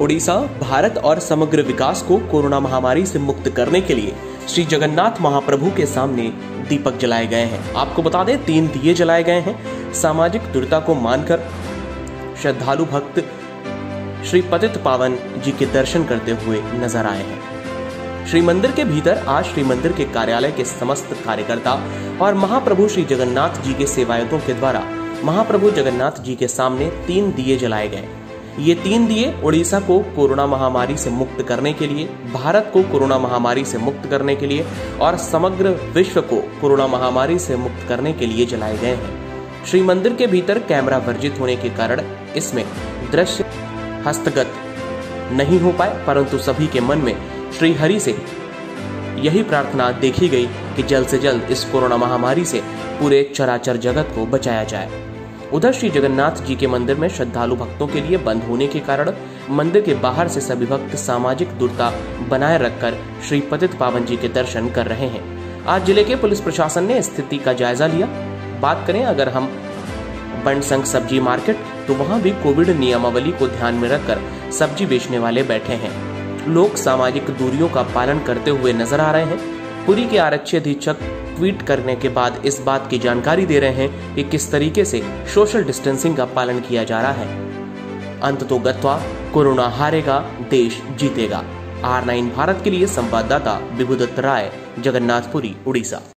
उड़ीसा भारत और समग्र विकास को कोरोना महामारी से मुक्त करने के लिए श्री जगन्नाथ महाप्रभु के सामने दीपक जलाए गए हैं। आपको बता दें 3 दिए जलाए गए हैं। सामाजिक दूरता को मानकर श्रद्धालु भक्त श्री पतित पावन जी के दर्शन करते हुए नजर आए हैं। श्री मंदिर के भीतर आज श्री मंदिर के कार्यालय के समस्त कार्यकर्ता और महाप्रभु श्री जगन्नाथ जी के सेवायतों के द्वारा महाप्रभु जगन्नाथ जी के सामने 3 दिए जलाए गए। ये 3 दिए उड़ीसा को कोरोना महामारी से मुक्त करने के लिए, भारत को कोरोना महामारी से मुक्त करने के लिए और समग्र विश्व को कोरोना महामारी से मुक्त करने के लिए जलाए गए हैं। श्री मंदिर के भीतर कैमरा वर्जित होने के कारण इसमें दृश्य हस्तगत नहीं हो पाए, परंतु सभी के मन में श्री हरि से यही प्रार्थना देखी गई कि जल्द से जल्द इस कोरोना महामारी से पूरे चराचर जगत को बचाया जाए। उधर श्री जगन्नाथ जी के मंदिर में श्रद्धालु भक्तों के लिए बंद होने के कारण मंदिर के बाहर से सभी भक्त सामाजिक दूरता बनाए रखकर श्री पतित पावन जी के दर्शन कर रहे हैं। आज जिले के पुलिस प्रशासन ने स्थिति का जायजा लिया। बात करें अगर हम बनसंग सब्जी मार्केट, तो वहां भी कोविड नियमावली को ध्यान में रखकर सब्जी बेचने वाले बैठे हैं। लोग सामाजिक दूरियों का पालन करते हुए नजर आ रहे हैं। पुरी के आरक्षी अधीक्षक ट्वीट करने के बाद इस बात की जानकारी दे रहे हैं कि किस तरीके से सोशल डिस्टेंसिंग का पालन किया जा रहा है। अंततो गत्वा कोरोना हारेगा, देश जीतेगा। R9 भारत के लिए संवाददाता विभुदत्त राय, जगन्नाथपुरी, उड़ीसा।